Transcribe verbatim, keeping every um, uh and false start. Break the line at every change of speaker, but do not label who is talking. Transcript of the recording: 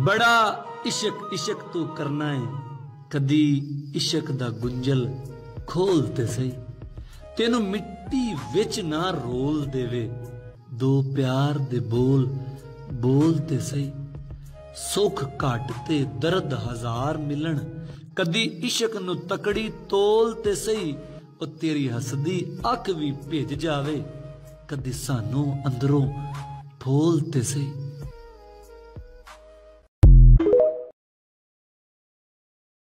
बड़ा इशक इशक तू करना है, कदी इशक दा गुंजल खोल ते सही। तेनू मिट्टी विच ना रोल देवे, दो प्यार दे बोल बोल ते सही। सुख घट ते दर्द हजार मिलन, कदी इशक नू तकड़ी तोल ते सही। ओ तेरी हसदी अख भी भिज जावे, कदी सानू अंदरों फूल ते सही।